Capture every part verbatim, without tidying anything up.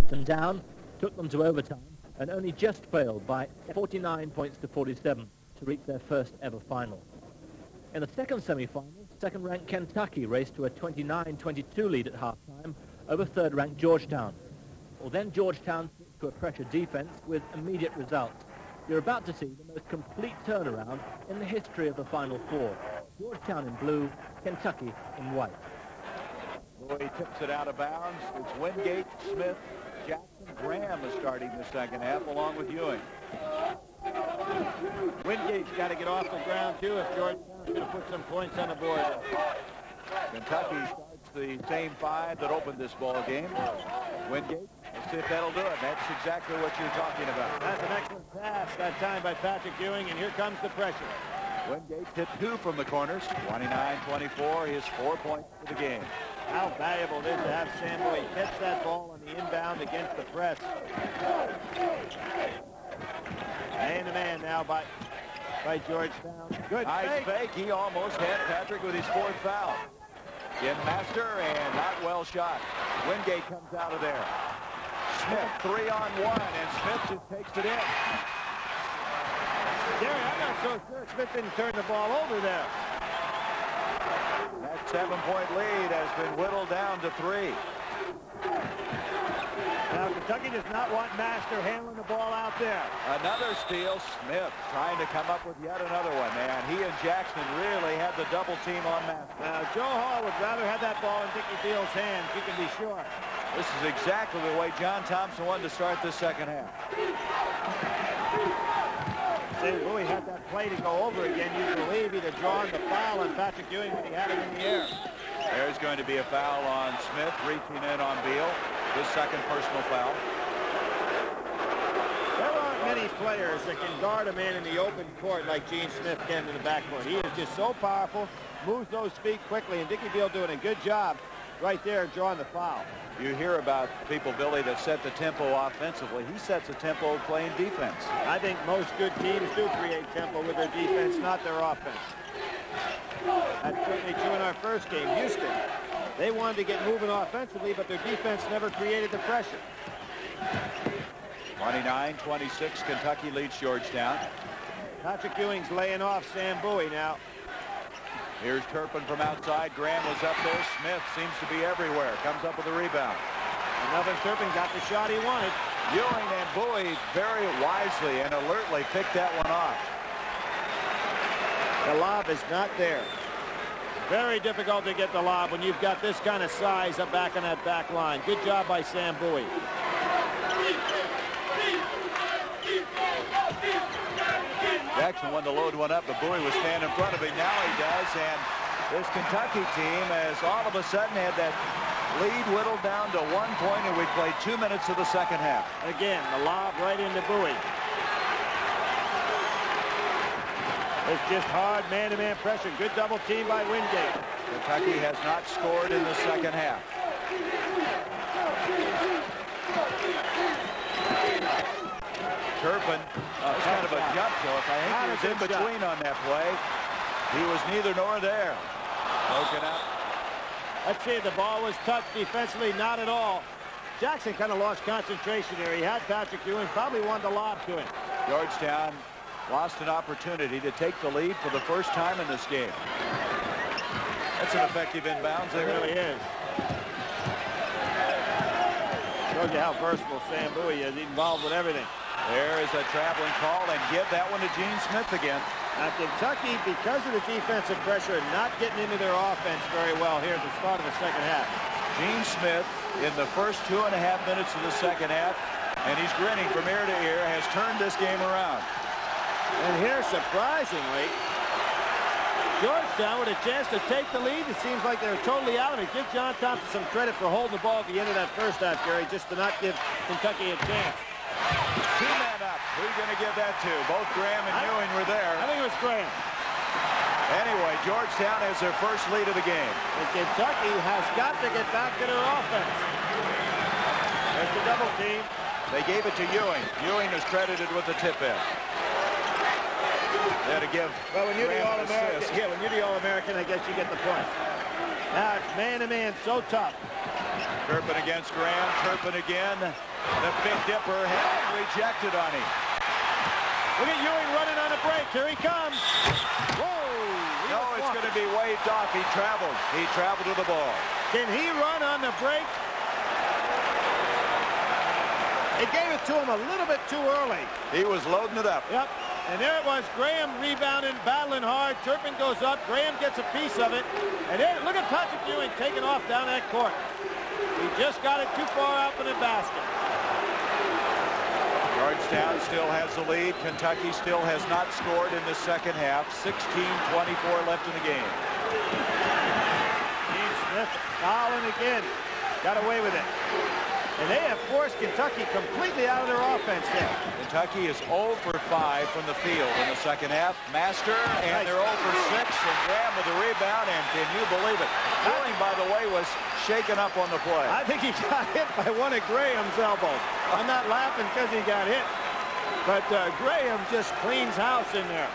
Jackson down, took them to overtime, and only just failed by forty-nine points to forty-seven to reach their first ever final. In the second semi-final, second-ranked Kentucky raced to a twenty-nine twenty-two lead at halftime over third-ranked Georgetown. Well, then Georgetown switched to a pressure defense with immediate results. You're about to see the most complete turnaround in the history of the Final Four. Georgetown in blue, Kentucky in white. Bowie tips it out of bounds. It's Wingate, Smith, Jackson, Graham is starting the second half along with Ewing. Wingate's got to get off the ground too if Georgetown's going to put some points on the board. Kentucky starts the same five that opened this ball game. Wingate, let's see if that'll do it. That's exactly what you're talking about. That's an excellent pass that time by Patrick Ewing, and here comes the pressure. Wingate hit two from the corners, twenty-nine twenty-four, his four points for the game. How valuable it is to have Sam Bowie catch that ball on the inbound against the press. Man-to-man now by, by Georgetown. Good nice fake. fake. He almost had Patrick with his fourth foul. In Master and not well shot. Wingate comes out of there. Smith three on one, and Smith just takes it in. Gary, I'm not so sure Smith didn't turn the ball over there. That seven-point lead has been whittled down to three. Now, Kentucky does not want Master handling the ball out there. Another steal. Smith trying to come up with yet another one, man. He and Jackson really had the double team on Master. Now, Joe Hall would rather have that ball in Dickie Field's hands, you can be sure. This is exactly the way John Thompson wanted to start this second half. Sam Bowie had that play to go over again. You believe he'd have drawn the foul on Patrick Ewing when he had it in the air. There's going to be a foul on Smith, reaching in on Beal. His second personal foul. There aren't many players that can guard a man in the open court like Gene Smith can in the backcourt. He is just so powerful, moves those feet quickly, and Dickie Beal doing a good job right there drawing the foul. You hear about people, Billy, that set the tempo offensively. He sets a tempo playing defense. I think most good teams do create tempo with their defense, not their offense. That's certainly true in our first game. Houston, they wanted to get moving offensively, but their defense never created the pressure. twenty-nine twenty-six, Kentucky leads Georgetown. Patrick Ewing's laying off Sam Bowie now. Here's Turpin from outside. Graham was up there. Smith seems to be everywhere. Comes up with a rebound. And Melvin Turpin got the shot he wanted. Ewing and Bowie very wisely and alertly picked that one off. The lob is not there. Very difficult to get the lob when you've got this kind of size up back on that back line. Good job by Sam Bowie. Jackson wanted to load one up, but Bowie was standing in front of him. Now he does, and this Kentucky team has all of a sudden had that lead whittled down to one point, and we played two minutes of the second half. Again, the lob right into Bowie. It's just hard man-to-man pressure. Good double team by Wingate. Kentucky has not scored in the second half. Turpin, uh, kind of a jump shot. I think he was in between on that play. He was neither nor there. Broken up. Let's see, the ball was touched defensively, not at all. Jackson kind of lost concentration there. He had Patrick Ewing, probably wanted to lob to him. Georgetown lost an opportunity to take the lead for the first time in this game. That's an effective inbounds. It really is. Shows you how versatile Sam Bowie is. He's involved with everything. There is a traveling call, and give that one to Gene Smith again. Now, Kentucky, because of the defensive pressure, not getting into their offense very well here at the start of the second half. Gene Smith, in the first two and a half minutes of the second half, and he's grinning from ear to ear, has turned this game around. And here, surprisingly, Georgetown with a chance to take the lead. It seems like they're totally out of it. Give John Thompson some credit for holding the ball at the end of that first half, Gary, just to not give Kentucky a chance. Two men up. Who are you going to give that to? Both Graham and I, Ewing were there. I think it was Graham. Anyway, Georgetown has their first lead of the game. And Kentucky has got to get back to their offense. There's the double team. They gave it to Ewing. Ewing is credited with the tip-in. They had to give well, when you're Graham the All-American, yeah, when you're the All-American, I guess you get the point. Now it's man-to-man, so tough. Turpin against Graham. Turpin again. The Big Dipper had rejected on him. Look at Ewing running on a break. Here he comes. Whoa! No, it's going to be waved off. He traveled. He traveled to the ball. Can he run on the break? He gave it to him a little bit too early. He was loading it up. Yep. And there it was. Graham rebounding, battling hard. Turpin goes up. Graham gets a piece of it. And there, look at Patrick Ewing taking off down that court. He just got it too far out for the basket. Georgetown still has the lead. Kentucky still has not scored in the second half. sixteen twenty-four left in the game. Gene Smith fouling again. Got away with it. And they have forced Kentucky completely out of their offense there. Kentucky is zero for five from the field in the second half. Master, and nice. They're zero for six. And Graham with the rebound, and can you believe it? Ewing, by the way, was shaken up on the play. I think he got hit by one of Graham's elbows. I'm not laughing because he got hit. But uh, Graham just cleans house in there.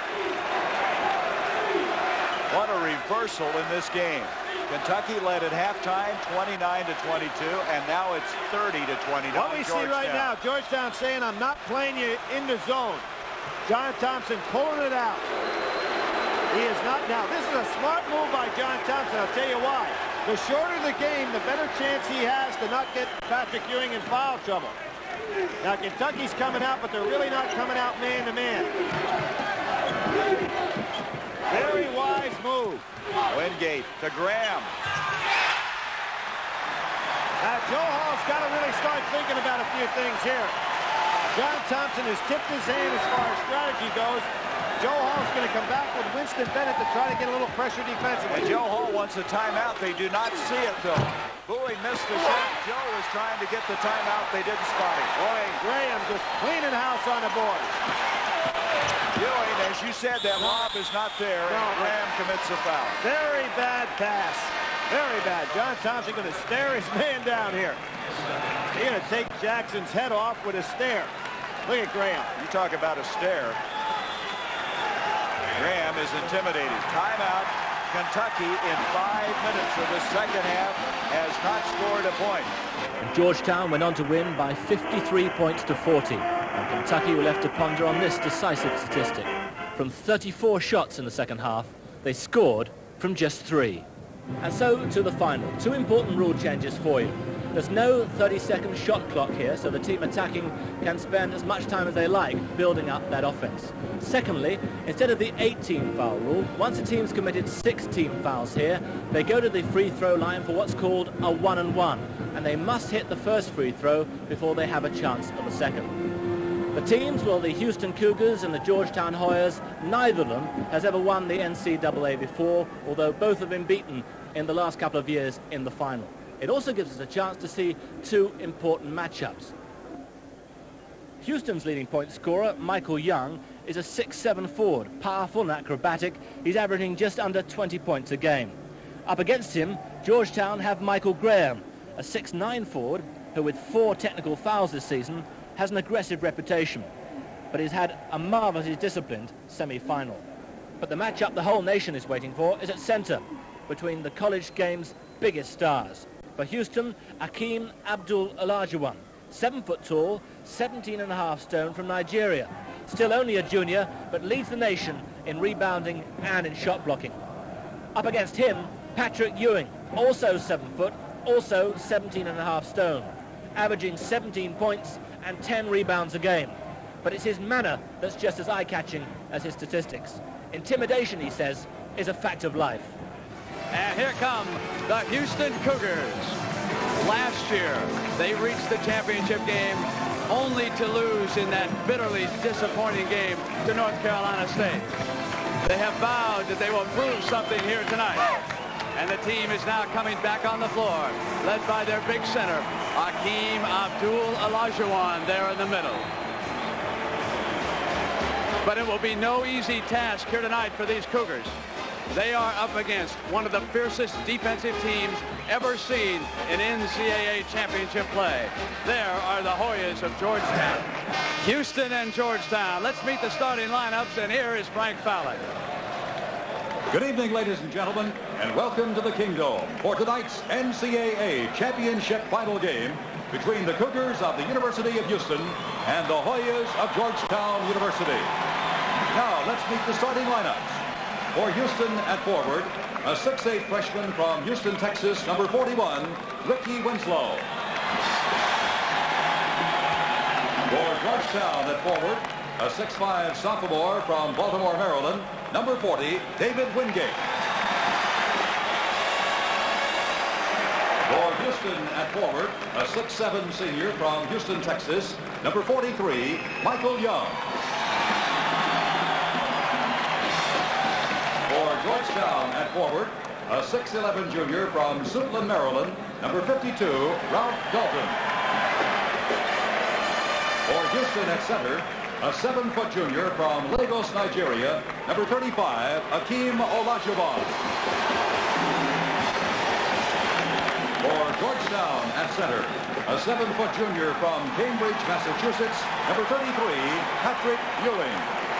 What a reversal in this game. Kentucky led at halftime twenty-nine to twenty-two, and now it's thirty to twenty-nine. What we see right now, Georgetown saying, I'm not playing you in the zone. John Thompson pulling it out. He is not. Now, this is a smart move by John Thompson. I'll tell you why. The shorter the game, the better chance he has to not get Patrick Ewing in foul trouble. Now, Kentucky's coming out, but they're really not coming out man-to-man. Very wise move. Wingate to Graham. Now, Joe Hall's got to really start thinking about a few things here. John Thompson has tipped his hand as far as strategy goes. Joe Hall's going to come back with Winston Bennett to try to get a little pressure defensively. And Joe Hall wants a timeout. They do not see it, though. Bowie missed the shot. Joe was trying to get the timeout. They didn't spot him. Boy, Graham just cleaning house on the board. Ewing, as you said, that lob is not there, no, and Graham commits a foul. Very bad pass. Very bad. John Thompson going to stare his man down here. He's going to take Jackson's head off with a stare. Look at Graham. You talk about a stare. Graham is intimidated. Timeout. Kentucky in five minutes of the second half has not scored a point. And Georgetown went on to win by fifty-three points to forty. And Kentucky were left to ponder on this decisive statistic. From thirty-four shots in the second half, they scored from just three. And so to the final. Two important rule changes for you. There's no thirty second shot clock here, so the team attacking can spend as much time as they like building up that offense. Secondly, instead of the eighteen foul rule, once a team's committed sixteen fouls here, they go to the free throw line for what's called a one and one, and they must hit the first free throw before they have a chance of a second. The teams, well, the Houston Cougars and the Georgetown Hoyas, neither of them has ever won the N C double A before, although both have been beaten in the last couple of years in the final. It also gives us a chance to see two important matchups. Houston's leading point scorer, Michael Young, is a six seven forward, powerful and acrobatic. He's averaging just under twenty points a game. Up against him, Georgetown have Michael Graham, a six nine forward who, with four technical fouls this season, has an aggressive reputation, but he's had a marvelously disciplined semi-final. But the matchup the whole nation is waiting for is at center, between the college game's biggest stars. For Houston, Akeem Abdul-Olajuwon, seven foot tall, seventeen and a half stone from Nigeria. Still only a junior, but leads the nation in rebounding and in shot blocking. Up against him, Patrick Ewing, also seven foot, also seventeen and a half stone, averaging seventeen points and ten rebounds a game. But it's his manner that's just as eye-catching as his statistics. Intimidation, he says, is a fact of life. And here come the Houston Cougars. Last year, they reached the championship game only to lose in that bitterly disappointing game to North Carolina State. They have vowed that they will prove something here tonight. And the team is now coming back on the floor, led by their big center, Akeem Abdul-Olajuwon, there in the middle. But it will be no easy task here tonight for these Cougars. They are up against one of the fiercest defensive teams ever seen in N C double A championship play. There are the Hoyas of Georgetown. Houston and Georgetown. Let's meet the starting lineups, and here is Frank Fowler. Good evening, ladies and gentlemen, and welcome to the Kingdome for tonight's N C double A Championship final game between the Cougars of the University of Houston and the Hoyas of Georgetown University. Now, let's meet the starting lineups. For Houston at forward, a six eight freshman from Houston, Texas, number forty-one, Ricky Winslow. For Georgetown at forward, a six five sophomore from Baltimore, Maryland, number forty, David Wingate. For Houston at forward, a six seven senior from Houston, Texas, number forty-three, Michael Young. For Georgetown at forward, a six eleven junior from Suitland, Maryland, number fifty-two, Ralph Dalton. For Houston at center, a seven-foot junior from Lagos, Nigeria, number thirty-five, Akeem Olajuwon. For Georgetown at center, a seven-foot junior from Cambridge, Massachusetts, number thirty-three, Patrick Ewing.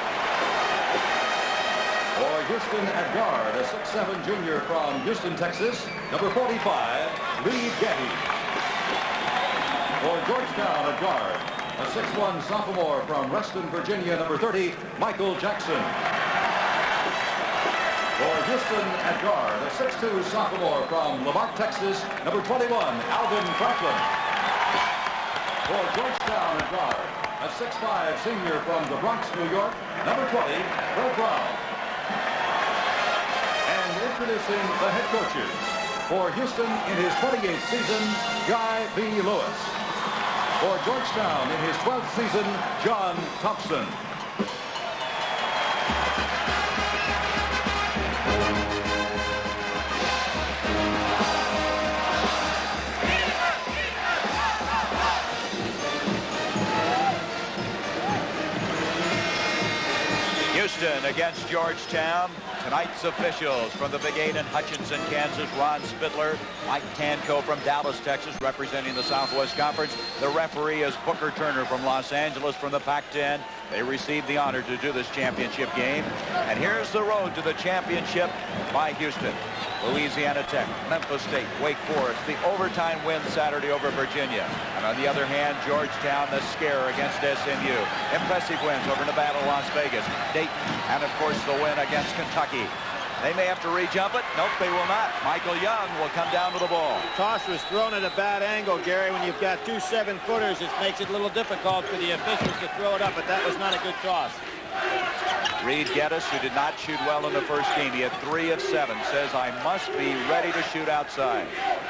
For Houston at guard, a six seven junior from Houston, Texas, number forty-five, Lee Getty. For Georgetown at guard, a six one sophomore from Reston, Virginia, number thirty, Michael Jackson. For Houston at guard, a six two sophomore from Lamar, Texas, number twenty-one, Alvin Franklin. For Georgetown at guard, a six five senior from the Bronx, New York, number twenty, Fred Brown. And introducing the head coaches. For Houston in his twenty-eighth season, Guy B. Lewis. For Georgetown in his twelfth season, John Thompson. Houston against Georgetown. Tonight's officials from the Big Eight in Hutchinson, Kansas, Ron Spitler, Mike Tanco from Dallas, Texas, representing the Southwest Conference. The referee is Booker Turner from Los Angeles from the Pac ten. They received the honor to do this championship game. And here's the road to the championship by Houston. Louisiana Tech, Memphis State, Wake Forest, the overtime win Saturday over Virginia. And on the other hand, Georgetown, the scare against S M U. Impressive wins over Nevada, Las Vegas, Dayton, and of course the win against Kentucky. They may have to re-jump it. Nope, they will not. Michael Young will come down to the ball. Toss was thrown at a bad angle, Gary. When you've got two seven-footers, it makes it a little difficult for the officials to throw it up, but that was not a good toss. Reed Geddes, who did not shoot well in the first game, he had three of seven, says, I must be ready to shoot outside.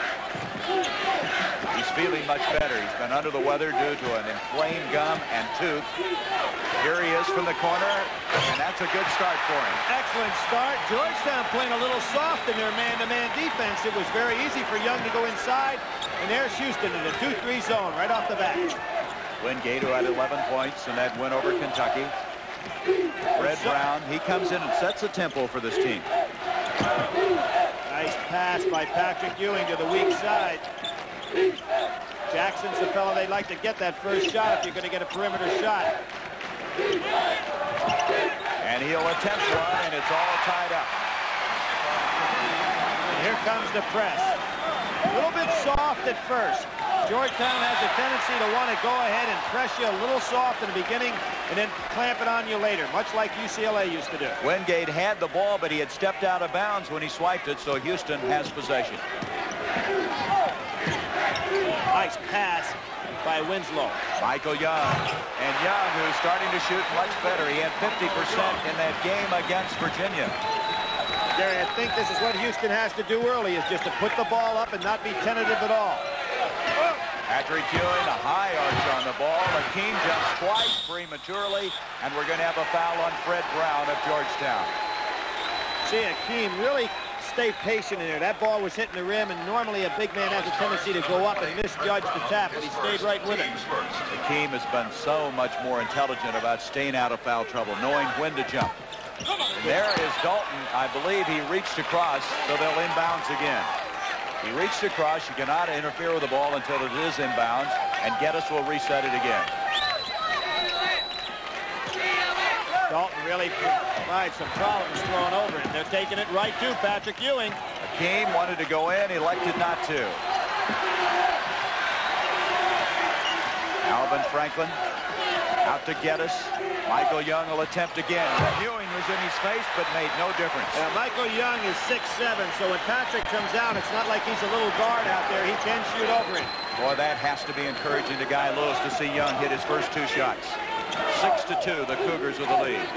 He's feeling much better. He's been under the weather due to an inflamed gum and tooth. Here he is from the corner, and that's a good start for him. Excellent start. Georgetown playing a little soft in their man-to-man defense. It was very easy for Young to go inside, and there's Houston in the two three zone right off the bat. Wingate, who had eleven points in that win over Kentucky. Fred Brown, he comes in and sets the tempo for this team. Nice pass by Patrick Ewing to the weak side. Jackson's the fellow they'd like to get that first shot if you're going to get a perimeter shot. And he'll attempt one, and it's all tied up. And here comes the press. A little bit soft at first. Georgetown has a tendency to want to go ahead and press you a little soft in the beginning and then clamp it on you later, much like U C L A used to do. Wingate had the ball, but he had stepped out of bounds when he swiped it, so Houston has possession. Nice pass by Winslow. Michael Young. And Young, who's starting to shoot much better. He had fifty percent in that game against Virginia. Gary, I think this is what Houston has to do early, is just to put the ball up and not be tentative at all. Patrick Ewing, a high arch on the ball. Akeem jumps twice prematurely, and we're going to have a foul on Fred Brown of Georgetown. See, Akeem really stayed patient in there. That ball was hitting the rim, and normally a big man has a tendency to go up and misjudge the tap, but he stayed right with it. Akeem has been so much more intelligent about staying out of foul trouble, knowing when to jump. And there is Dalton. I believe he reached across, so they'll inbounds again. He reached across. You cannot interfere with the ball until it is inbounds, and Geddes will reset it again. Dalton really provides some problems throwing over it. They're taking it right to Patrick Ewing. Hakeem wanted to go in, elected not to. Alvin Franklin out to Geddes. Michael Young will attempt again. Ewing was in his face, but made no difference. Yeah, Michael Young is six seven, so when Patrick comes out, it's not like he's a little guard out there. He can shoot over it. Boy, that has to be encouraging to Guy Lewis to see Young hit his first two shots. Six to two, the Cougars with the lead.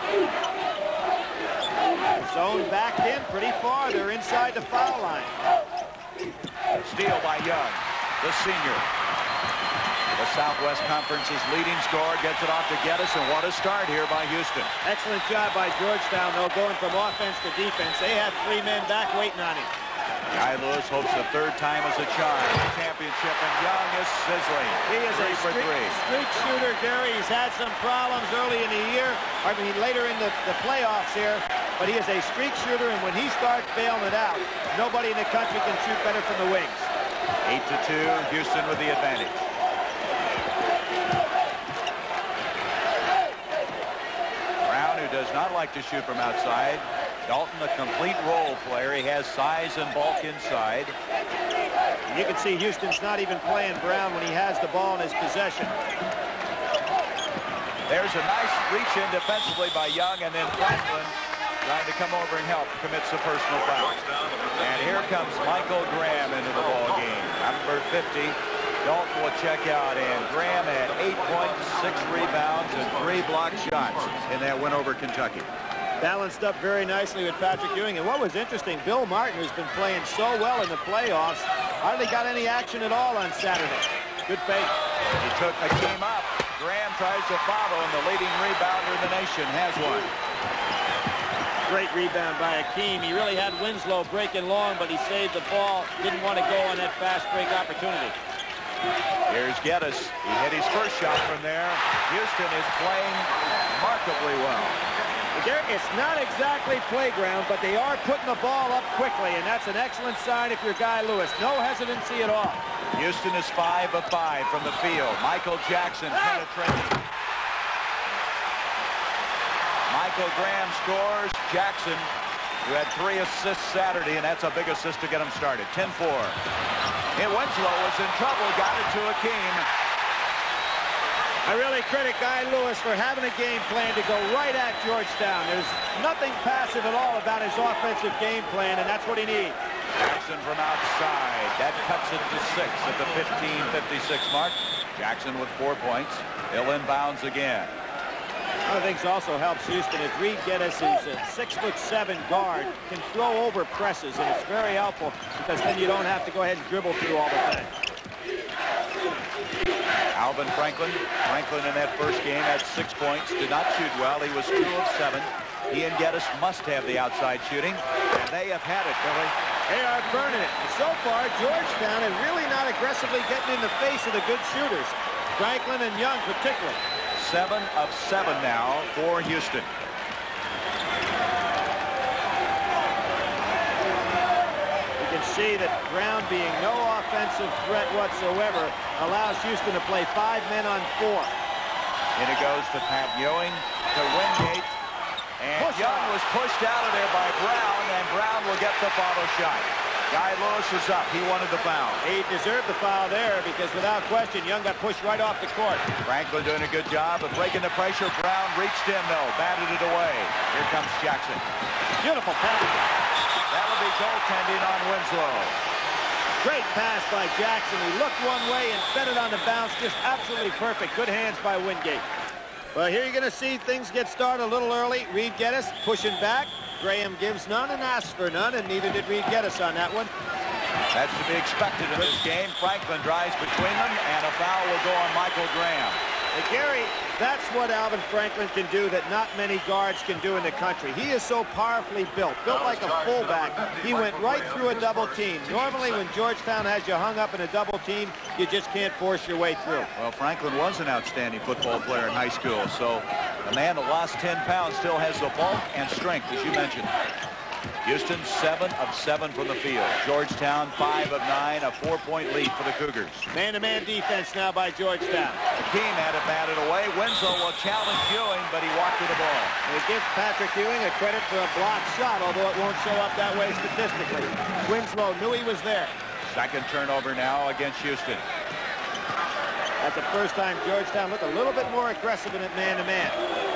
Zone backed in pretty far. They're inside the foul line. Steal by Young, the senior. The Southwest Conference's leading scorer gets it off to Geddes, and what a start here by Houston. Excellent job by Georgetown, though, going from offense to defense. They have three men back waiting on him. Guy Lewis hopes the third time is a charm. Championship, and Young is sizzling. He is three a for streak, three. streak shooter, Gary. He's had some problems early in the year. I mean, later in the, the playoffs here. But he is a streak shooter, and when he starts bailing it out, nobody in the country can shoot better from the wings. Eight to two, Houston with the advantage. Brown, who does not like to shoot from outside. Dalton, a complete role player. He has size and bulk inside. You can see Houston's not even playing Brown when he has the ball in his possession. There's a nice reach in defensively by Young, and then Franklin trying to come over and help, commits a personal foul. And here comes Michael Graham into the ball game. Number fifty. Dalton will check out, and Graham had eight points, six rebounds, and three block shots in that win over Kentucky. Balanced up very nicely with Patrick Ewing. And what was interesting, Bill Martin, who's been playing so well in the playoffs, hardly got any action at all on Saturday. Good fake. He took Hakeem up. Graham tries to follow, and the leading rebounder in the nation has one. Great rebound by Hakeem. He really had Winslow breaking long, but he saved the ball. Didn't want to go on that fast break opportunity. Here's Geddes. He hit his first shot from there. Houston is playing remarkably well. It's not exactly playground, but they are putting the ball up quickly, and that's an excellent sign if you're Guy Lewis. No hesitancy at all. Houston is five of five from the field. Michael Jackson penetrating. Michael Graham scores. Jackson, who had three assists Saturday, and that's a big assist to get him started. ten four. And Winslow was in trouble, got it to Hakeem. I really credit Guy Lewis for having a game plan to go right at Georgetown. There's nothing passive at all about his offensive game plan, and that's what he needs. Jackson from outside. That cuts it to six at the fifteen fifty-six mark. Jackson with four points. He'll inbounds again. One of the things also helps Houston is Reed Geddes is a six foot seven guard, can throw over presses, and it's very helpful because then you don't have to go ahead and dribble through all the time. Alvin Franklin. Franklin in that first game had six points. Did not shoot well. He was two of seven. He and Geddes must have the outside shooting, and they have had it, Billy. They are burning it. So far, Georgetown is really not aggressively getting in the face of the good shooters. Franklin and Young particularly. Seven of seven now for Houston. You can see that Brown, being no offensive threat whatsoever, allows Houston to play five men on four. And it goes to Pat Ewing to Wingate. And Push Young off. was pushed out of there by Brown, and Brown will get the follow shot. Guy Lewis is up. He wanted the foul. He deserved the foul there because without question, Young got pushed right off the court. Franklin doing a good job of breaking the pressure. Brown reached him, though. Batted it away. Here comes Jackson. Beautiful pass. That'll be goaltending on Winslow. Great pass by Jackson. He looked one way and fed it on the bounce. Just absolutely perfect. Good hands by Wingate. Well, here you're going to see things get started a little early. Reed Geddes pushing back. Graham gives none and asks for none, and neither did Reed Geddes on that one. That's to be expected in this game. Franklin drives between them, and a foul will go on Michael Graham. But Gary, that's what Alvin Franklin can do that not many guards can do in the country. He is so powerfully built, built like a fullback. He went right through a double team. Normally, when Georgetown has you hung up in a double team, you just can't force your way through. Well, Franklin was an outstanding football player in high school, so the man that lost ten pounds still has the bulk and strength, as you mentioned. Houston seven of seven from the field. Georgetown five of nine, a four-point lead for the Cougars. Man-to-man defense now by Georgetown. Hakeem had it batted away. Winslow will challenge Ewing, but he walked to the ball. They give Patrick Ewing a credit for a blocked shot, although it won't show up that way statistically. Winslow knew he was there. Second turnover now against Houston. That's the first time Georgetown looked a little bit more aggressive in it man-to-man.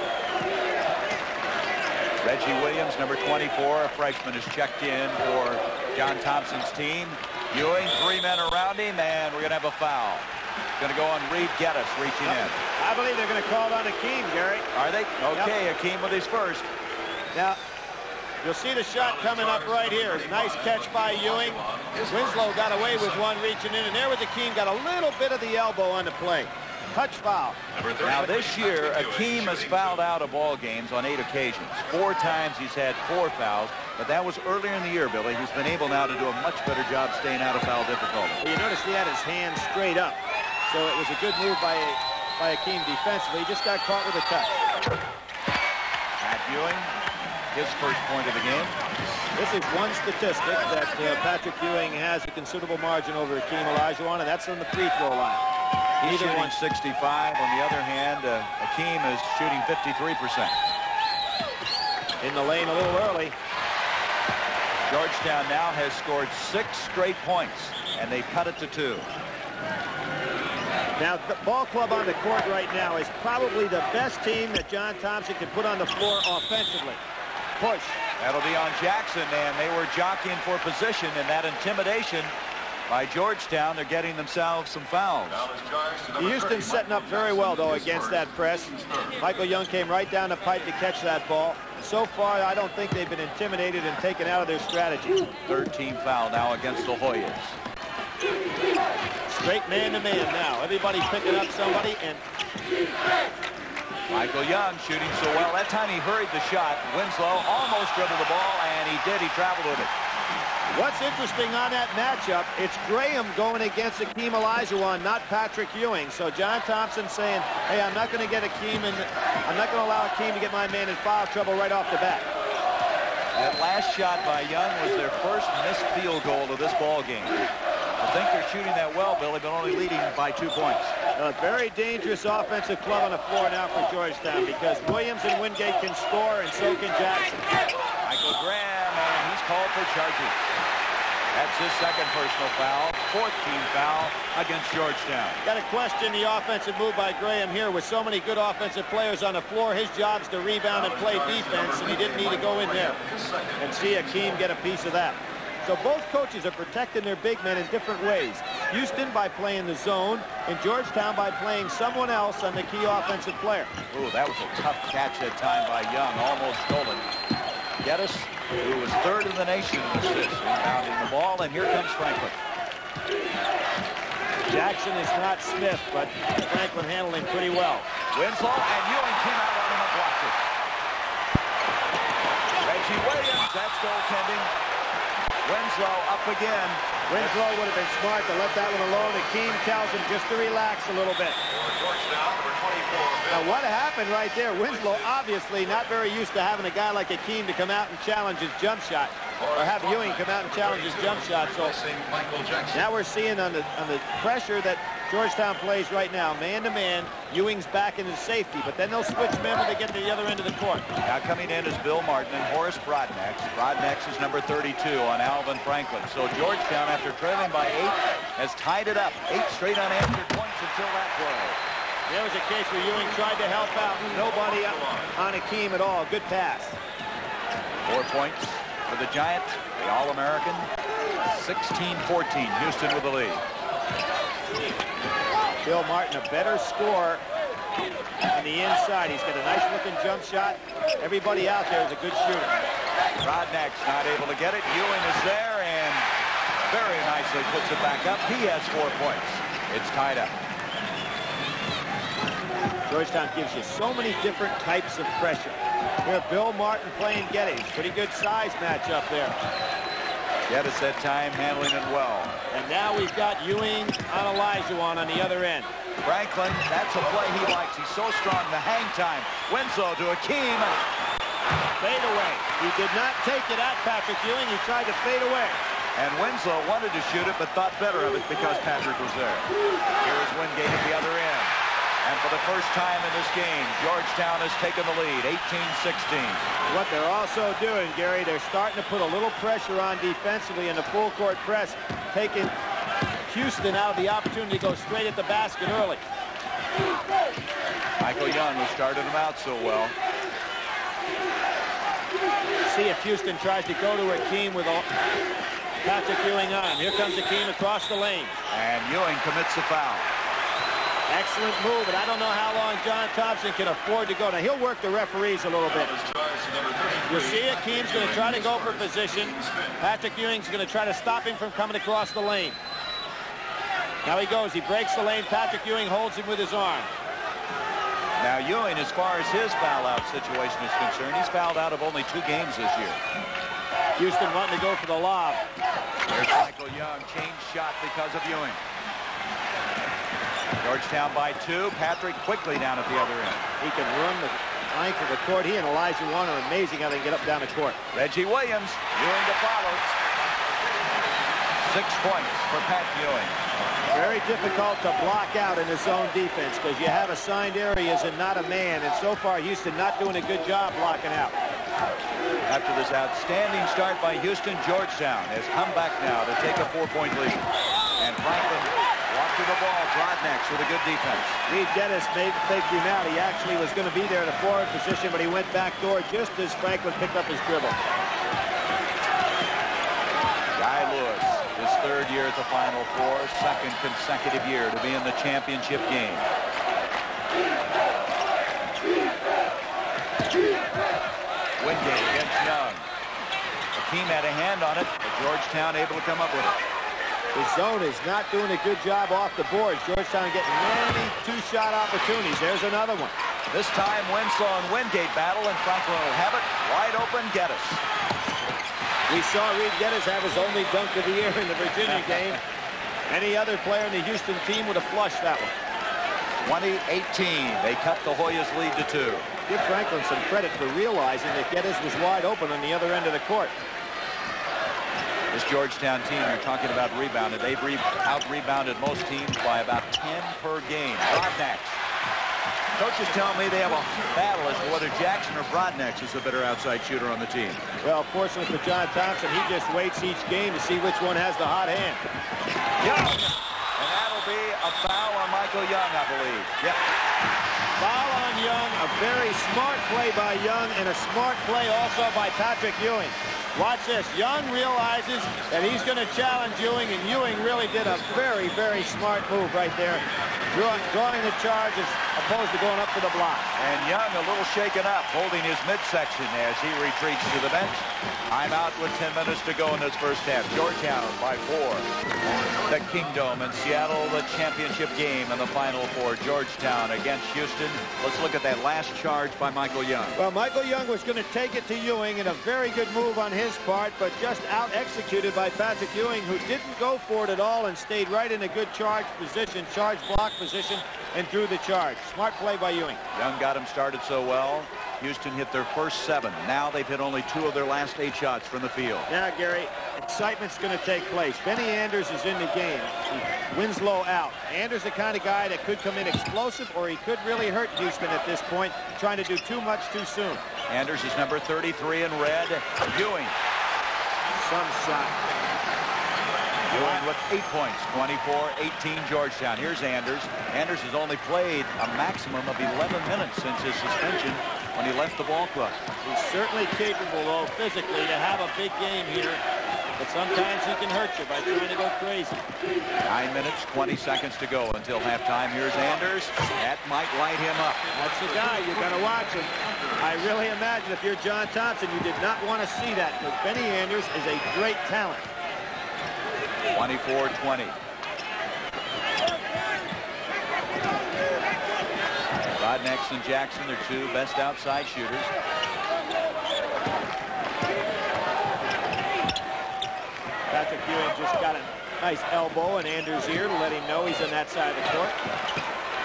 Reggie Williams, number twenty-four, a freshman, is checked in for John Thompson's team. Ewing, three men around him, and we're going to have a foul. Going to go on Reed Geddes reaching in. I believe they're going to call it on Hakeem, Gary. Are they? Okay, Yep. Hakeem with his first. Now, you'll see the shot coming up right here. Nice catch by Ewing. Winslow got away with one reaching in, and there was Hakeem, got a little bit of the elbow on the play. Touch foul. Now this year, Hakeem has fouled out of ball games on eight occasions. Four times he's had four fouls, but that was earlier in the year, Billy. He's been able now to do a much better job staying out of foul difficulty. Well, you notice he had his hand straight up, so it was a good move by, by Hakeem defensively. He just got caught with a touch. Matt Ewing, his first point of the game. This is one statistic that uh, Patrick Ewing has a considerable margin over Hakeem Olajuwon, and that's on the free throw line. He's Either shooting one. sixty-five. On the other hand, uh, Hakeem is shooting fifty-three percent. In the lane a little early. Georgetown now has scored six straight points, and they cut it to two. Now, the ball club on the court right now is probably the best team that John Thompson can put on the floor offensively. Push. That'll be on Jackson, and they were jockeying for position, and that intimidation by Georgetown, they're getting themselves some fouls. Houston's setting up very well, though, against that press. Michael Young came right down the pipe to catch that ball. So far, I don't think they've been intimidated and taken out of their strategy. Third team foul now against the Hoyas. Straight man-to-man now. Everybody picking up somebody, and Michael Young shooting so well. That time he hurried the shot. Winslow almost dribbled the ball, and he did. He traveled with it. what's interesting on that matchup, it's Graham going against Hakeem Olajuwon, not Patrick Ewing. So John Thompson saying, hey, I'm not going to get Hakeem, and I'm not going to allow Hakeem to get my man in foul trouble right off the bat. That last shot by Young was their first missed field goal of this ball game. I think they're shooting that well, Billy, but only leading by two points. A very dangerous offensive club on the floor now for Georgetown, because Williams and Wingate can score, and so can Jackson. Michael Graham, and he's called for charges. That's his second personal foul, fourth team foul against Georgetown. Got to question the offensive move by Graham here. With so many good offensive players on the floor, his job's to rebound and play defense, and he didn't need to go in there. And see Hakeem get a piece of that. So both coaches are protecting their big men in different ways. Houston by playing the zone, and Georgetown by playing someone else on the key offensive player. Ooh, that was a tough catch that time by Young, almost stolen. Geddes, who was third in the nation in assists, inbounding the ball, and here comes Franklin. Jackson is not Smith, but Franklin handling pretty well. Winslow, and Ewing came out on him and blocked it. Reggie Williams, that's goaltending. Winslow up again. Winslow would have been smart to let that one alone. Hakeem tells him just to relax a little bit. Now what happened right there? Winslow obviously not very used to having a guy like Hakeem to come out and challenge his jump shot, or have Ewing come out and challenge his jump shot. So now we're seeing on the on the pressure that Georgetown plays right now, man to man. Ewing's back in his safety, but then they'll switch men when they get to the other end of the court. Now coming in is Bill Martin and Horace Brodnax. Brodnax is number thirty-two on Alvin Franklin. So Georgetown, after trailing by eight, has tied it up. Eight straight unanswered points until that play. There was a case where Ewing tried to help out. Nobody on Hakeem at all. Good pass. Four points for the Giant, the All-American. sixteen fourteen, Houston with the lead. Bill Martin, a better scorer on the inside. He's got a nice-looking jump shot. Everybody out there is a good shooter. Brodnax not able to get it. Ewing is there and very nicely puts it back up. He has four points. It's tied up. Georgetown gives you so many different types of pressure. Here, Bill Martin playing Geddes. Pretty good size matchup there. Geddes that time handling it well. And now we've got Ewing on Olajuwon on the other end. Franklin, that's a play he likes. He's so strong. The hang time. Winslow to Hakeem. Fade away. He did not take it at Patrick Ewing. He tried to fade away. And Winslow wanted to shoot it, but thought better of it because Patrick was there. Here's Wingate at the other end. And for the first time in this game, Georgetown has taken the lead, eighteen sixteen. What they're also doing, Gary, they're starting to put a little pressure on defensively in the full court press, taking Houston out of the opportunity to go straight at the basket early. Michael Young, who started him out so well. See if Houston tries to go to Hakeem with a Patrick Ewing on. Here comes Hakeem across the lane. And Ewing commits the foul. Excellent move, but I don't know how long John Thompson can afford to go. Now, he'll work the referees a little bit. You see Hakeem's going to try to go for position. Patrick Ewing's going to try to stop him from coming across the lane. Now he goes. He breaks the lane. Patrick Ewing holds him with his arm. Now, Ewing, as far as his foul-out situation is concerned, he's fouled out of only two games this year. Houston wanting to go for the lob. There's Michael Young. Change shot because of Ewing. Georgetown by two. Patrick quickly down at the other end. He can run the length of the court. He and Elijah Wan are amazing how they can get up down the court. Reggie Williams, Ewing to follow. Six points for Pat Ewing. Very difficult to block out in the zone defense because you have assigned areas and not a man. And so far, Houston not doing a good job blocking out. After this outstanding start by Houston, Georgetown has come back now to take a four-point lead. And Franklin walked to the ball. Broadnax with a good defense. Reed Dennis made the big him out. He actually was going to be there in a forward position, but he went back door just as Franklin picked up his dribble. Guy Lewis, his third year at the Final Four, second consecutive year to be in the championship game. Wingate against Young. Hakeem had a hand on it, but Georgetown able to come up with it. The zone is not doing a good job off the boards. Georgetown getting many two-shot opportunities. There's another one. This time, Winslow and Wingate battle, and Franklin will have it wide open. Geddes. We saw Reed Geddes have his only dunk of the year in the Virginia game. Any other player in the Houston team would have flushed that one. twenty eighteen. They cut the Hoyas' lead to two. Give Franklin some credit for realizing that Geddes was wide open on the other end of the court. This Georgetown team, you're talking about rebounded. They've re out-rebounded most teams by about ten per game. Broadnax. Coaches tell me they have a battle as to whether Jackson or Broadnax is the better outside shooter on the team. Well, fortunately for John Thompson, he just waits each game to see which one has the hot hand. Young. And that'll be a foul on Michael Young, I believe. Yep. Foul on Young. A very smart play by Young and a smart play also by Patrick Ewing. Watch this. Young realizes that he's going to challenge Ewing, and Ewing really did a very, very smart move right there, drawing, drawing the charge as opposed to going up for the block. And Young a little shaken up, holding his midsection as he retreats to the bench. I'm out with ten minutes to go in this first half. Georgetown by four. The Kingdom in Seattle, the championship game in the Final Four. Georgetown against Houston. Let's look at that last charge by Michael Young. Well, Michael Young was going to take it to Ewing, and a very good move on his part, but just out-executed by Patrick Ewing, who didn't go for it at all and stayed right in a good charge position, charge block position, and drew the charge. Smart play by Ewing. Young got him started so well. Houston hit their first seven. Now they've hit only two of their last eight shots from the field. Now, Gary, excitement's going to take place. Benny Anders is in the game. Winslow out. Anders the kind of guy that could come in explosive, or he could really hurt Houston at this point, trying to do too much too soon. Anders is number thirty-three in red. Ewing. Some shot. Ewing with eight points, twenty-four eighteen Georgetown. Here's Anders. Anders has only played a maximum of eleven minutes since his suspension when he left the ball club. He's certainly capable, though, physically, to have a big game here. But sometimes he can hurt you by trying to go crazy. Nine minutes, twenty seconds to go until halftime. Here's Anders. That might light him up. That's the guy. You're going to watch him. I really imagine if you're John Thompson, you did not want to see that, because Benny Anders is a great talent. twenty-four twenty. Broadnax and Jackson are two best outside shooters. Patrick Ewing just got a nice elbow in Anders' ear to let him know he's on that side of the court.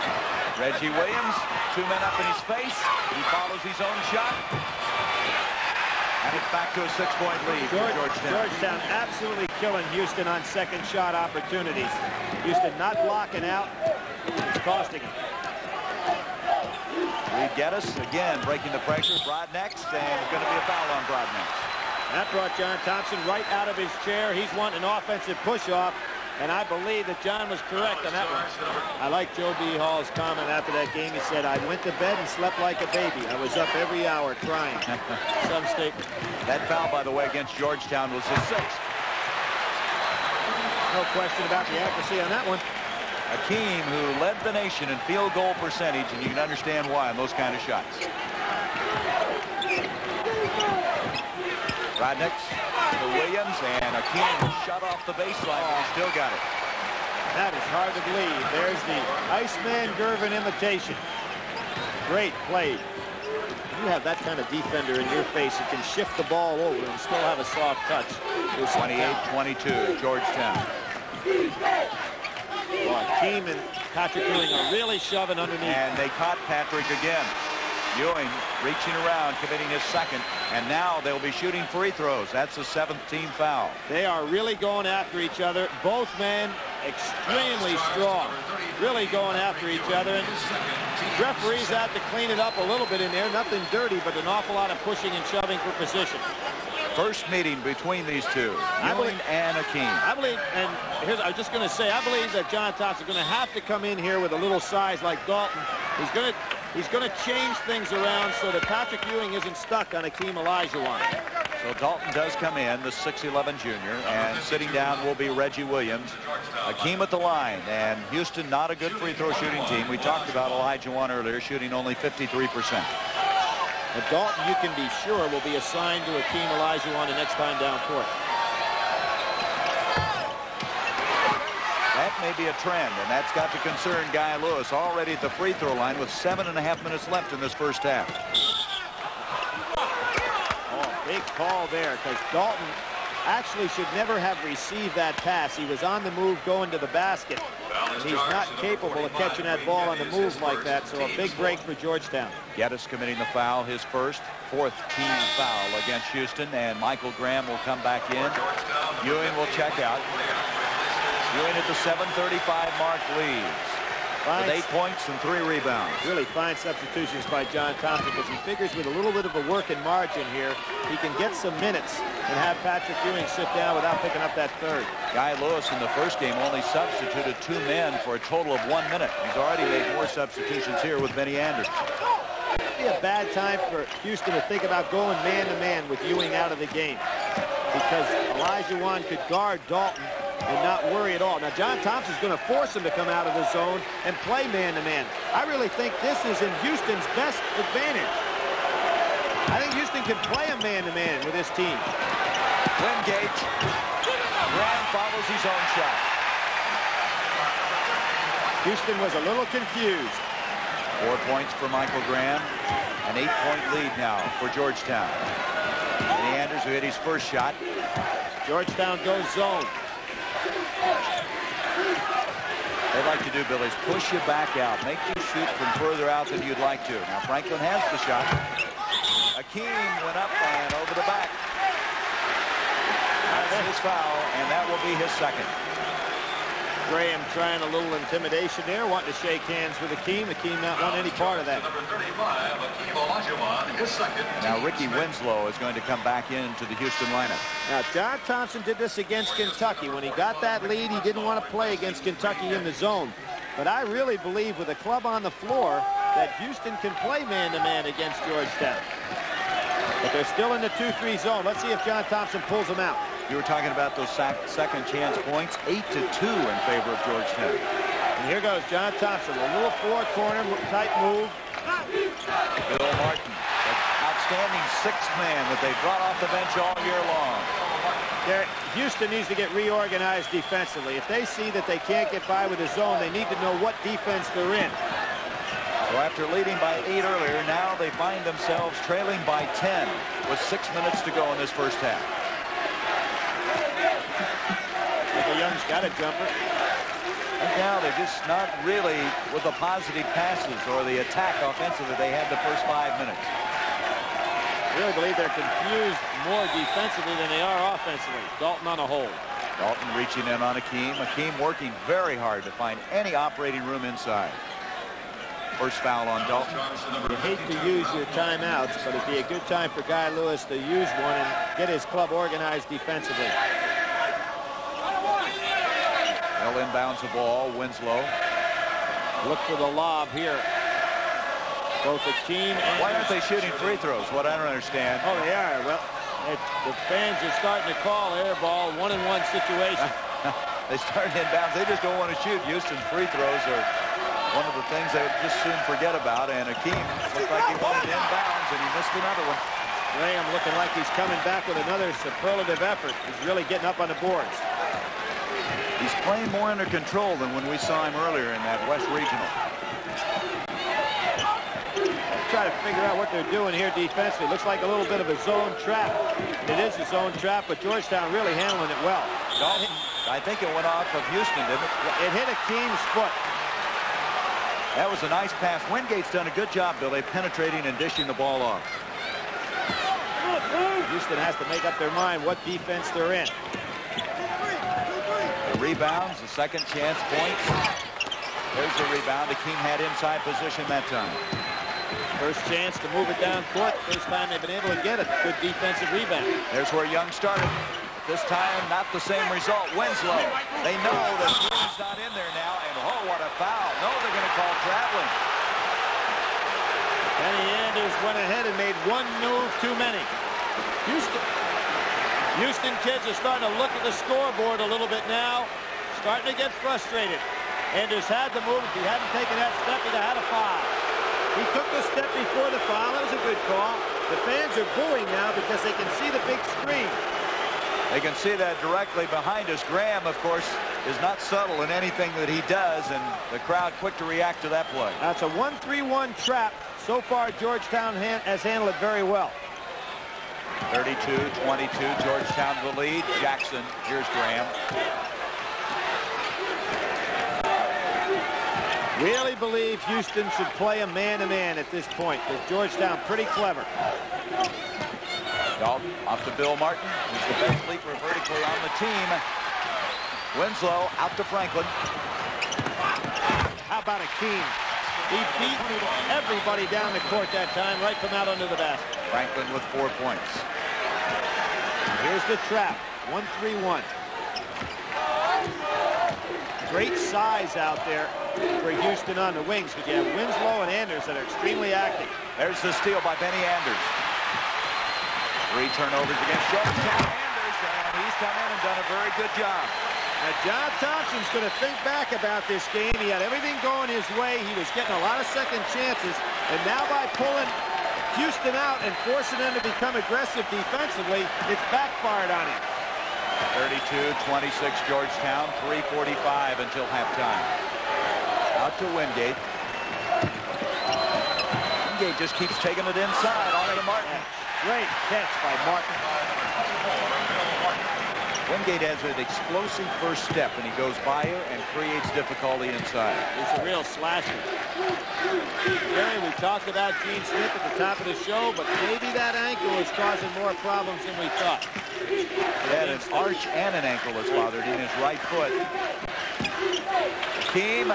Reggie Williams, two men up in his face. He follows his own shot. And it's back to a six-point lead George, for Georgetown. Georgetown absolutely killing Houston on second shot opportunities. Houston not blocking out. It's costing him. Reed Geddes again breaking the pressure. Broadnex, and it's going to be a foul on Broadnex. That brought John Thompson right out of his chair. He's wanting an offensive push-off, and I believe that John was correct on that one. I like Joe B. Hall's comment after that game. He said, I went to bed and slept like a baby. I was up every hour crying. Some statement. That foul, by the way, against Georgetown was his sixth. No question about the accuracy on that one. Akeem, who led the nation in field goal percentage, and you can understand why on those kind of shots. Broadnex to Williams, and Akeem shut off the baseline, but he still got it. That is hard to believe. There's the Iceman Gervin imitation. Great play. You have that kind of defender in your face that can shift the ball over and still have a soft touch. twenty-eight twenty-two, Georgetown. Well, Akeem and Patrick Ewing are really shoving underneath. And they caught Patrick again. Ewing reaching around, committing his second, and now they'll be shooting free throws. That's the seventh team foul. They are really going after each other. Both men extremely strong, really going after each other. And referees have to clean it up a little bit in there. Nothing dirty, but an awful lot of pushing and shoving for position. First meeting between these two, I Ewing believe, and Akeem. I believe, and here's, I was just going to say, I believe that John Thompson is going to have to come in here with a little size like Dalton. He's going to he's going to change things around so that Patrick Ewing isn't stuck on Akeem Olajuwon. So Dalton does come in, the six eleven junior, and sitting down will be Reggie Williams. Akeem at the line, and Houston not a good free throw shooting team. We talked about Olajuwon earlier, shooting only fifty-three percent. But Dalton, you can be sure, will be assigned to Akeem Olajuwon the next time down court. That may be a trend, and that's got to concern Guy Lewis already at the free throw line with seven and a half minutes left in this first half. Oh, big call there, because Dalton actually should never have received that pass. He was on the move going to the basket, and he's not capable of catching that ball on the move like that, so a big break for Georgetown. Geddes committing the foul, his first, fourth team foul against Houston, and Michael Graham will come back in. Ewing will check out. Ewing at the seven thirty-five mark leads with eight points and three rebounds. Really fine substitutions by John Thompson, because he figures with a little bit of a working margin here, he can get some minutes and have Patrick Ewing sit down without picking up that third. Guy Lewis in the first game only substituted two men for a total of one minute. He's already made more substitutions here with Benny Anderson. It'd be a bad time for Houston to think about going man-to-man -man with Ewing out of the game, because Olajuwon could guard Dalton and not worry at all. Now, John Thompson's going to force him to come out of the zone and play man-to-man. -man. I really think this is in Houston's best advantage. I think Houston can play a man-to-man -man with this team. Wingate. Graham follows his own shot. Houston was a little confused. Four points for Michael Graham. An eight-point lead now for Georgetown. Benny Anderson, who hit his first shot. Georgetown goes zone. They'd like to do, Billy, is push you back out. Make you shoot from further out than you'd like to. Now, Franklin has the shot. Akeem went up and over the back. That's his foul, and that will be his second. Graham trying a little intimidation there, wanting to shake hands with Akeem. Akeem not want any part of that. Now Ricky Winslow is going to come back into the Houston lineup. Now John Thompson did this against Kentucky. When he got that lead, he didn't want to play against Kentucky in the zone. But I really believe with a club on the floor that Houston can play man-to-man -man against Georgetown. But they're still in the two three zone. Let's see if John Thompson pulls them out. You were talking about those second chance points, eight to two in favor of Georgetown. And here goes John Thompson, a little four corner type move. Bill Martin, the outstanding sixth man that they brought off the bench all year long. There, Houston needs to get reorganized defensively. If they see that they can't get by with the zone, they need to know what defense they're in. So after leading by eight earlier, now they find themselves trailing by ten with six minutes to go in this first half. Michael Young's got a jumper. And now they're just not really with the positive passes or the attack offensively they had the first five minutes. I really believe they're confused more defensively than they are offensively. Dalton on a hold. Dalton reaching in on Akeem. Akeem working very hard to find any operating room inside. First foul on Dalton. You hate to use your timeouts, but it'd be a good time for Guy Lewis to use one and get his club organized defensively. Hill inbounds the ball. Winslow. Look for the lob here. Both Akeem and... Why aren't they shooting free throws? What I don't understand. Oh, they are. Well, it, the fans are starting to call air ball one-and-one situation. They started inbounds. They just don't want to shoot. Houston's free throws are one of the things they would just soon forget about. And Akeem looked like he wanted inbounds, and he missed another one. Graham looking like he's coming back with another superlative effort. He's really getting up on the boards. He's playing more under control than when we saw him earlier in that West Regional. Try to figure out what they're doing here defensively. Looks like a little bit of a zone trap. It is a zone trap, but Georgetown really handling it well. Dalton, I think it went off of Houston, didn't it? It hit Akeem's foot. That was a nice pass. Wingate's done a good job, Billy, penetrating and dishing the ball off. Houston has to make up their mind what defense they're in. The rebounds, the second chance points. There's the rebound. Akeem had inside position that time. First chance to move it down court. First time they've been able to get a good defensive rebound. There's where Young started. This time, not the same result. Winslow. They know that Green's not in there now, and oh, what a foul. No, they're going to call traveling. Kenny Anders went ahead and made one move too many. Houston. Houston kids are starting to look at the scoreboard a little bit now. Starting to get frustrated. Anders had to move. If he hadn't taken that step, he'd have had a foul. He took the step before the foul. That was a good call. The fans are booing now because they can see the big screen. They can see that directly behind us. Graham, of course, is not subtle in anything that he does, and the crowd quick to react to that play. That's a one three one trap. So far, Georgetown has handled it very well. thirty-two twenty-two, Georgetown the lead. Jackson, here's Graham. Really believe Houston should play a man-to-man at this point, because Georgetown pretty clever. Dalton off to Bill Martin, who's the best leaper vertically on the team. Winslow out to Franklin. How about Akeem? He beat everybody down the court that time, right from out under the basket. Franklin with four points. Here's the trap, one three one. Great size out there for Houston on the wings, because you have Winslow and Anders that are extremely active. There's the steal by Benny Anders. Three turnovers against Georgetown. Anders, and he's come in and done a very good job. Now, John Thompson's going to think back about this game. He had everything going his way. He was getting a lot of second chances, and now by pulling Houston out and forcing them to become aggressive defensively, it's backfired on him. thirty-two twenty-six Georgetown, three forty-five until halftime. Out to Wingate. Wingate just keeps taking it inside on to Martin. Great catch by Martin. Wingate has an explosive first step, and he goes by her and creates difficulty inside. He's a real slasher. Gary, we talked about Gene Smith at the top of the show, but maybe that ankle is causing more problems than we thought. He had an arch and an ankle that's bothered in his right foot. Akeem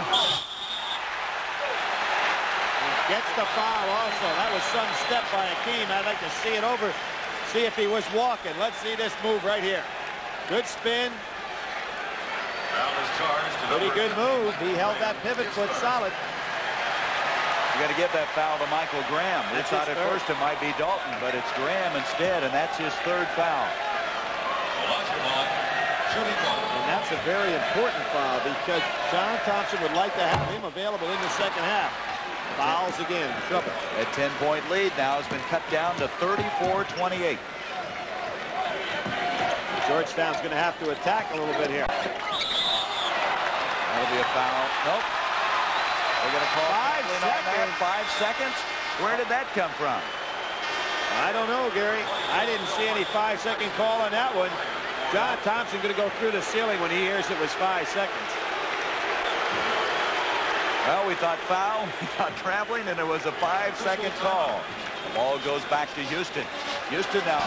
gets the foul also. That was some step by Akeem. I'd like to see it over, see if he was walking. Let's see this move right here. Good spin. Pretty good move. He held that pivot foot solid. You got to give that foul to Michael Graham. It's not at first it might be Dalton, but it's Graham instead, and that's his third foul. And that's a very important foul because John Thompson would like to have him available in the second half. Fouls again, trouble. A ten-point lead now has been cut down to thirty-four twenty-eight. Georgetown's going to have to attack a little bit here. That'll be a foul. Nope. They're going to call five seconds. Five seconds. Where did that come from? I don't know, Gary. I didn't see any five-second call on that one. John Thompson going to go through the ceiling when he hears it was five seconds. Well, we thought foul, we thought traveling, and it was a five-second call. The ball goes back to Houston. Houston now.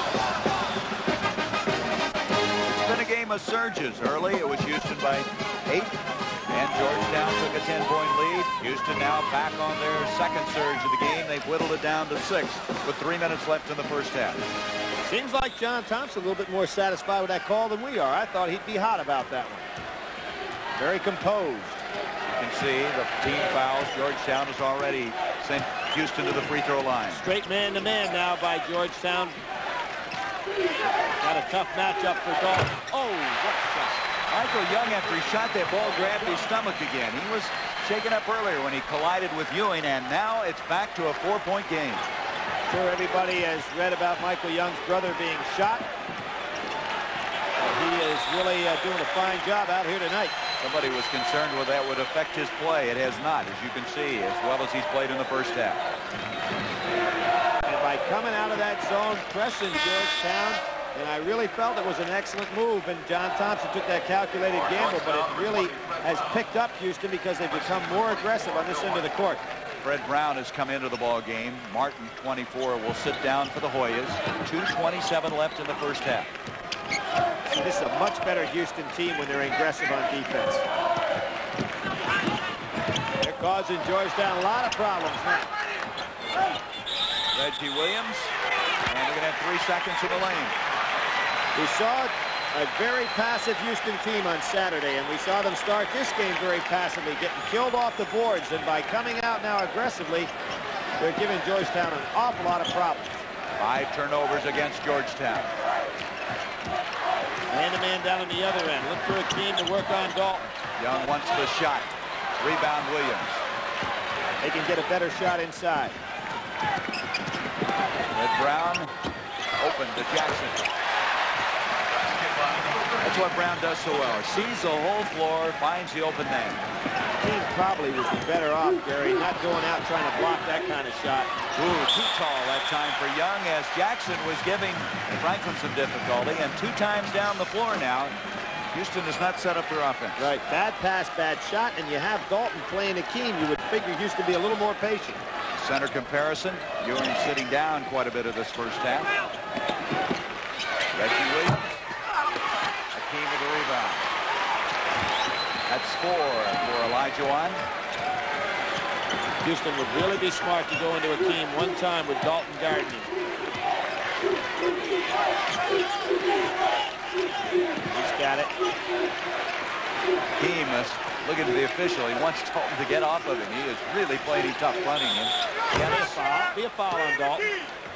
It's been a game of surges. Early, it was Houston by eight, and Georgetown took a ten-point lead. Houston now back on their second surge of the game. They've whittled it down to six with three minutes left in the first half. Seems like John Thompson a little bit more satisfied with that call than we are. I thought he'd be hot about that one. Very composed. You can see the team fouls. Georgetown has already sent Houston to the free throw line. Straight man-to-man now by Georgetown. Got a tough matchup for Dalton. Oh, what a shot. Michael Young, after he shot that ball, grabbed his stomach again. He was shaken up earlier when he collided with Ewing, and now it's back to a four-point game. Sure, everybody has read about Michael Young's brother being shot. He is really uh, doing a fine job out here tonight. Somebody was concerned whether that would affect his play. It has not, as you can see, as well as he's played in the first half. And by coming out of that zone, pressing Georgetown, and I really felt it was an excellent move, and John Thompson took that calculated gamble, but it really has picked up Houston because they've become more aggressive on this end of the court. Fred Brown has come into the ball game. Martin, twenty-four, will sit down for the Hoyas. two twenty-seven left in the first half. See, this is a much better Houston team when they're aggressive on defense. They're causing Georgetown a lot of problems now. Reggie Williams, and they're going to have three seconds in the lane. We saw a very passive Houston team on Saturday, and we saw them start this game very passively, getting killed off the boards, and by coming out now aggressively, they're giving Georgetown an awful lot of problems. Five turnovers against Georgetown. Man-to-man down on the other end. Look for a team to work on Dalton. Young wants the shot. Rebound Williams. They can get a better shot inside. Fred Brown open to Jackson. That's what Brown does so well. Sees the whole floor, finds the open man. The team probably was better off, Gary, not going out trying to block that kind of shot. Ooh, too tall that time for Young, as Jackson was giving Franklin some difficulty, and two times down the floor now. Houston has not set up their offense. Right, bad pass, bad shot, and you have Dalton playing Akeem. You would figure Houston be a little more patient. Center comparison. Ewing sitting down quite a bit of this first half. Reggie Williams. Akeem with the rebound. That's four for Olajuwon. Houston would really be smart to go into Akeem one time with Dalton guarding him. He's got it. Akeem is looking to the official. He wants Dalton to get off of him. He is really playing tough punting him. Yeah, be a foul. Be a foul on Dalton.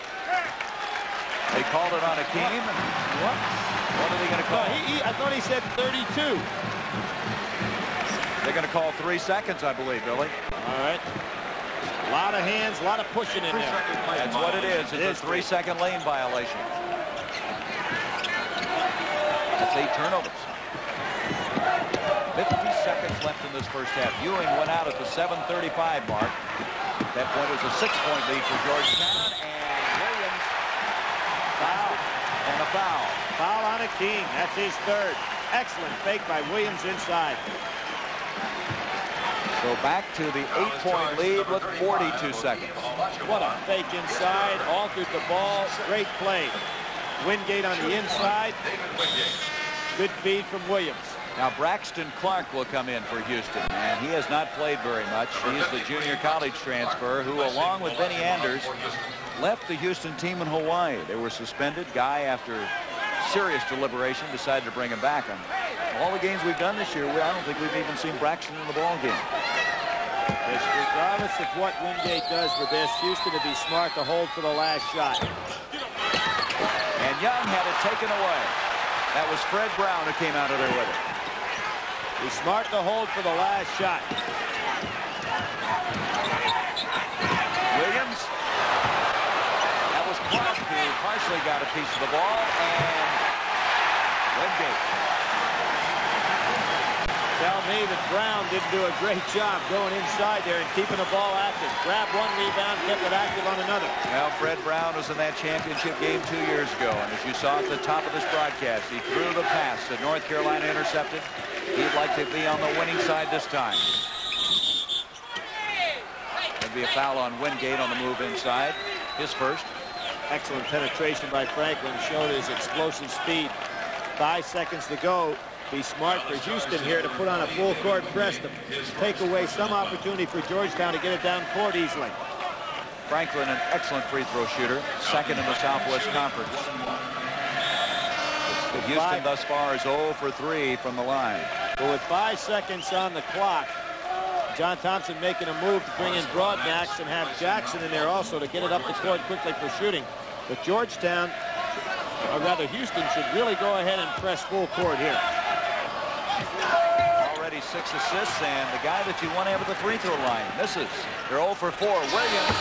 They called it on Akeem. What? What are they going to call? No, he, he, I thought he said thirty-two. They're going to call three seconds, I believe, Billy. All right. A lot of hands, a lot of pushing in there. That's what it is. It's a three-second lane violation. That's eight turnovers. fifty seconds left in this first half. Ewing went out at the seven thirty-five mark. At that point, it was a six-point lead for Georgetown, and Williams foul and a foul. Foul on Akeem. That's his third. Excellent fake by Williams inside. So back to the eight-point lead with forty-two seconds. What a fake inside. Altered the ball. Great play. Wingate on the inside. Good feed from Williams. Now Braxton Clark will come in for Houston, and he has not played very much. He is the junior college transfer who, along with Benny Anders, left the Houston team in Hawaii. They were suspended. Guy, after serious deliberation, decided to bring him back. And all the games we've done this year, I don't think we've even seen Braxton in the ball game. Yes, regardless of what Wingate does with this, Houston to be smart to hold for the last shot. And Young had it taken away. That was Fred Brown who came out of there with it. Be smart to hold for the last shot. Williams. That was Clark who partially got a piece of the ball, and Wingate. Tell me that Brown didn't do a great job going inside there and keeping the ball active. Grabbed one rebound, kept it active on another. Well, Fred Brown was in that championship game two years ago, and as you saw at the top of this broadcast, he threw the pass that North Carolina intercepted. He'd like to be on the winning side this time. going to be a foul on Wingate on the move inside. His first. Excellent penetration by Franklin. Showed his explosive speed. Five seconds to go. Be smart for Houston here to put on a full court press to take away some opportunity for Georgetown to get it down court easily. Franklin, an excellent free throw shooter, second in the Southwest Conference. Houston Five. thus far is zero for three from the line. But with five seconds on the clock, John Thompson making a move to bring in Broadnax and have Jackson in there also to get it up the court quickly for shooting. But Georgetown, or rather Houston, should really go ahead and press full court here. Already six assists, and the guy that you want to have at the free throw line misses. They're zero for four. Williams.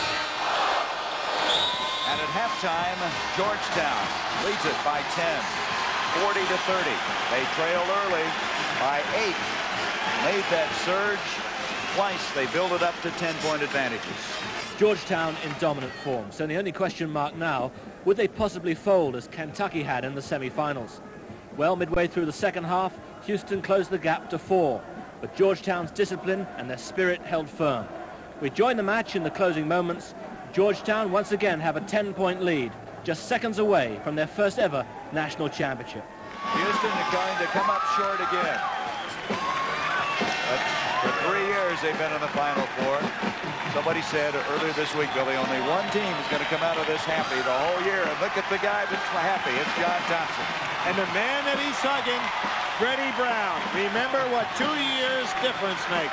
And at halftime, Georgetown leads it by ten, forty to thirty. They trailed early by eight. Made that surge twice. They build it up to ten-point advantages. Georgetown in dominant form. So the only question mark now, would they possibly fold as Kentucky had in the semi-finals? Well, midway through the second half, Houston closed the gap to four, but Georgetown's discipline and their spirit held firm. We joined the match in the closing moments. Georgetown once again have a ten-point lead, just seconds away from their first ever national championship. Houston is going to come up short again. But for three years they've been in the Final Four. Somebody said earlier this week, Billy, only one team is going to come out of this happy the whole year. And look at the guy that's happy. It's John Thompson. And the man that he's hugging, Freddie Brown. Remember what two years difference makes.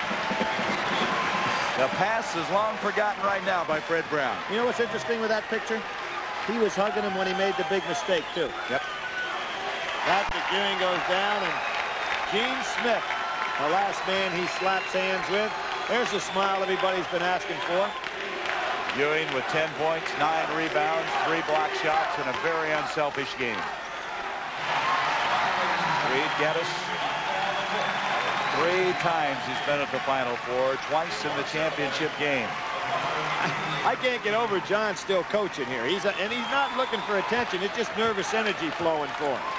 The pass is long forgotten right now by Fred Brown. You know what's interesting with that picture? He was hugging him when he made the big mistake, too. Yep. Patrick Ewing goes down, and Gene Smith, the last man he slaps hands with. There's the smile everybody's been asking for. Ewing with ten points, nine rebounds, three block shots, and a very unselfish game. Reed Geddes, three times he's been at the Final Four, twice in the championship game. I can't get over John still coaching here. He's a, and he's not looking for attention. It's just nervous energy flowing for him.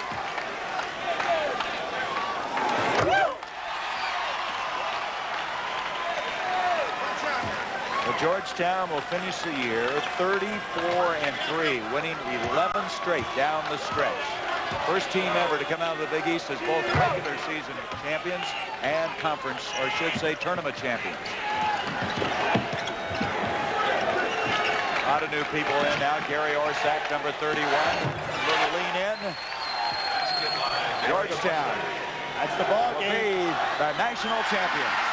Well, Georgetown will finish the year thirty-four and three, winning eleven straight down the stretch. First team ever to come out of the Big East as both regular season champions and conference, or should say tournament champions. A lot of new people in now. Gary Orsak, number thirty-one. A little lean in. Georgetown. That's the ball game. The national champions.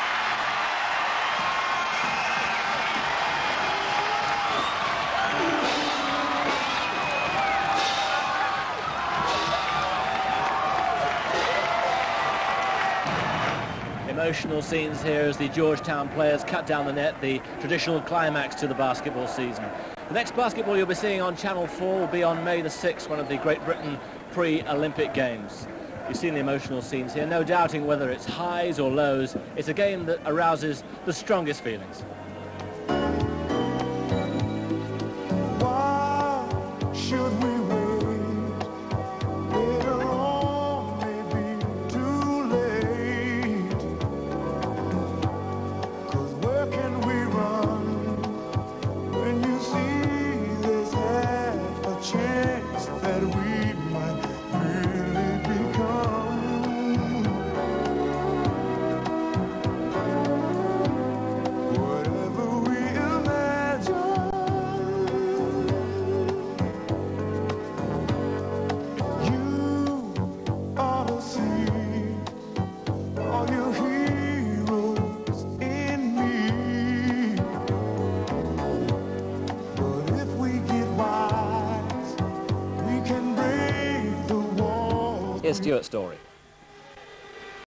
Emotional scenes here as the Georgetown players cut down the net, the traditional climax to the basketball season. The next basketball you'll be seeing on Channel four will be on May the sixth, one of the Great Britain pre-Olympic Games. You've seen the emotional scenes here, no doubting whether it's highs or lows. It's a game that arouses the strongest feelings. Why should we wait? Later on may be too late. 'Cause where can we run when you see there's half a chance that we might really become whatever we imagine? You ought to see all your heroes in me. But if we get wise, we can break the walls. Here's Stuart Story.